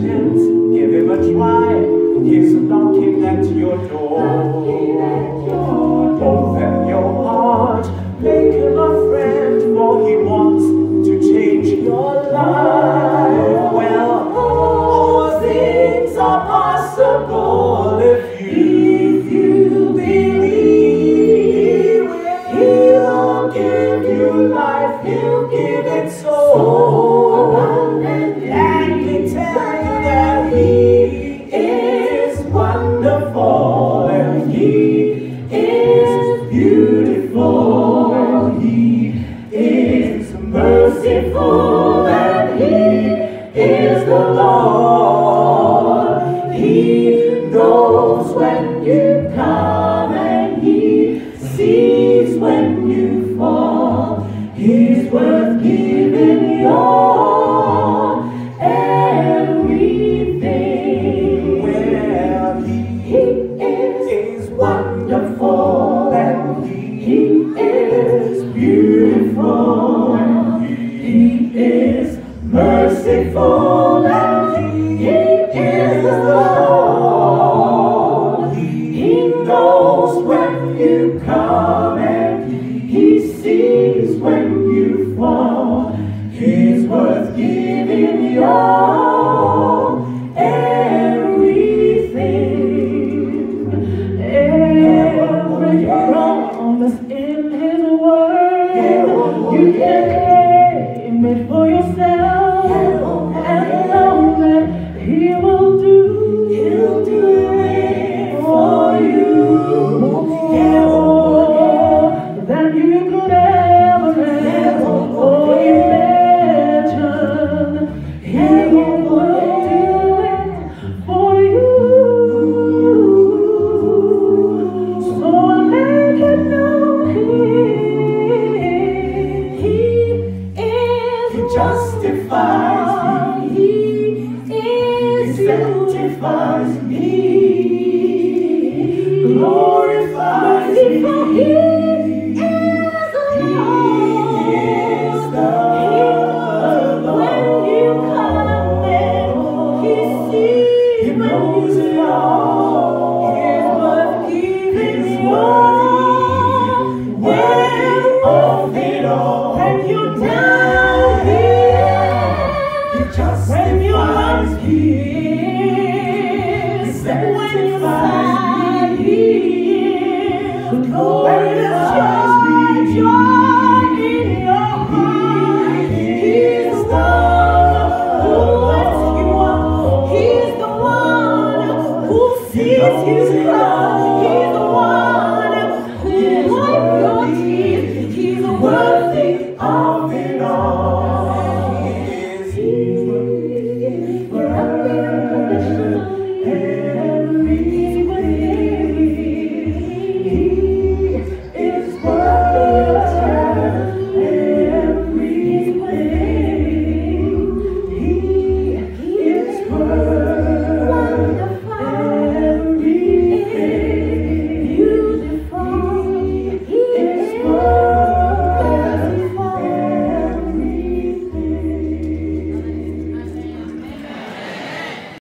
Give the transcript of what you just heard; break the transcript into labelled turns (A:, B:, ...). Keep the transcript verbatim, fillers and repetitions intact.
A: chance, give him a try. He's knocking at your door. Open your heart, make him a friend, for he wants to change your life. Well, all things are possible if you, if you believe. He'll give you life, he'll give it so abundantly. And he tell you that he is wonderful, and he is beautiful, he is merciful, and he is the Lord. He knows when you come, and he sees when you fall. He's worth giving your everything. Well, he, he is, is wonderful, and he, he is beautiful, and he is merciful, and he, he is the Lord. He knows when you come, and he sees when you fall. He's worth giving your everything. Every promise in his word, you can claim it for yourself, and know that he will do, he'll do it for you. More than you could ever have or imagine. He will do it for you. So make it known he, he is, he justifies me, he is, he sanctifies me, glorifies me. He is the Lord. When you come in, he sees, he knows it all. He's worth giving your well of it all. When you're down here, he justifies me.